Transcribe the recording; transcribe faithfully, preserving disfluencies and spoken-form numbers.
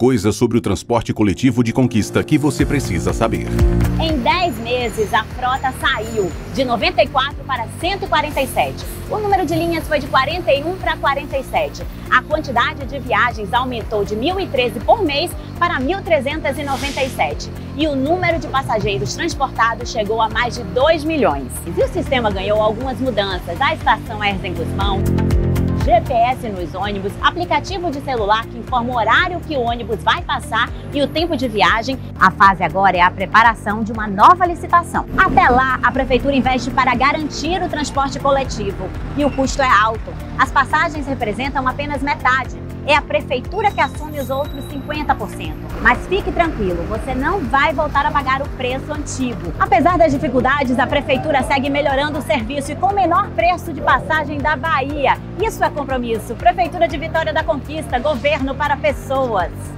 coisas sobre o transporte coletivo de Conquista que você precisa saber. Em dez meses, a frota saiu de noventa e quatro para cento e quarenta e sete. O número de linhas foi de quarenta e um para quarenta e sete. A quantidade de viagens aumentou de mil e treze por mês para mil trezentos e noventa e sete. E o número de passageiros transportados chegou a mais de dois milhões. E o sistema ganhou algumas mudanças. A estação Herzen Guzmão, G P S nos ônibus, aplicativo de celular que informa o horário que o ônibus vai passar e o tempo de viagem. A fase agora é a preparação de uma nova licitação. Até lá, a Prefeitura investe para garantir o transporte coletivo e o custo é alto. As passagens representam apenas metade. É a Prefeitura que assume os outros cinquenta por cento. Mas fique tranquilo, você não vai voltar a pagar o preço antigo. Apesar das dificuldades, a Prefeitura segue melhorando o serviço e com o menor preço de passagem da Bahia. Isso é compromisso. Prefeitura de Vitória da Conquista, governo para pessoas.